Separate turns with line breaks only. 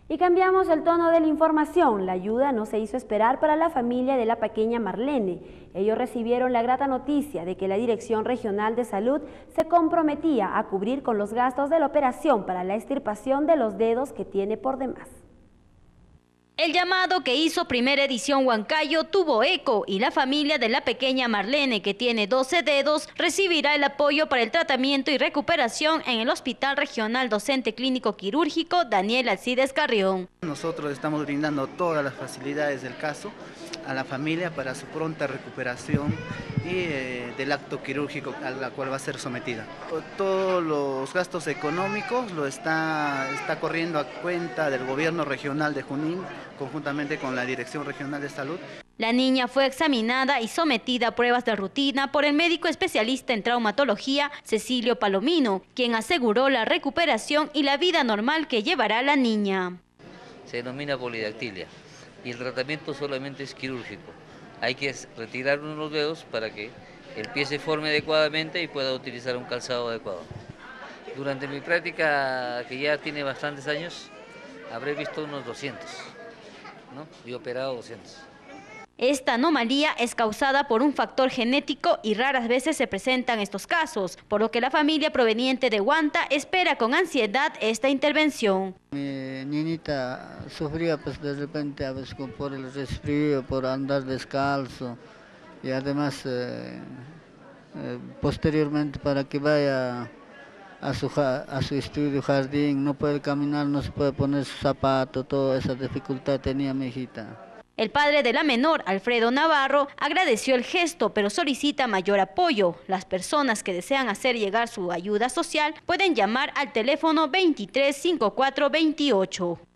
Y cambiamos el tono de la información. La ayuda no se hizo esperar para la familia de la pequeña Marlene. Ellos recibieron la grata noticia de que la Dirección Regional de Salud se comprometía a cubrir con los gastos de la operación para la extirpación de los dedos que tiene por demás.
El llamado que hizo Primera Edición Huancayo tuvo eco y la familia de la pequeña Marlene, que tiene 12 dedos, recibirá el apoyo para el tratamiento y recuperación en el Hospital Regional Docente Clínico Quirúrgico Daniel Alcides Carrión.
Nosotros estamos brindando todas las facilidades del caso a la familia para su pronta recuperación y del acto quirúrgico a la cual va a ser sometida. Todos los gastos económicos lo está corriendo a cuenta del Gobierno Regional de Junín, conjuntamente con la Dirección Regional de Salud.
La niña fue examinada y sometida a pruebas de rutina por el médico especialista en traumatología, Cecilio Palomino, quien aseguró la recuperación y la vida normal que llevará la niña.
Se denomina polidactilia y el tratamiento solamente es quirúrgico. Hay que retirar uno de los dedos para que el pie se forme adecuadamente y pueda utilizar un calzado adecuado. Durante mi práctica, que ya tiene bastantes años, habré visto unos 200, ¿no? Y operado 200.
Esta anomalía es causada por un factor genético y raras veces se presentan estos casos, por lo que la familia proveniente de Huanta espera con ansiedad esta intervención.
Mi niñita sufría pues de repente a veces por el resfrío, por andar descalzo y además posteriormente para que vaya a su estudio, jardín, no puede caminar, no se puede poner su zapato, toda esa dificultad tenía mi hijita.
El padre de la menor, Alfredo Navarro, agradeció el gesto, pero solicita mayor apoyo. Las personas que desean hacer llegar su ayuda social pueden llamar al teléfono 23 54 28.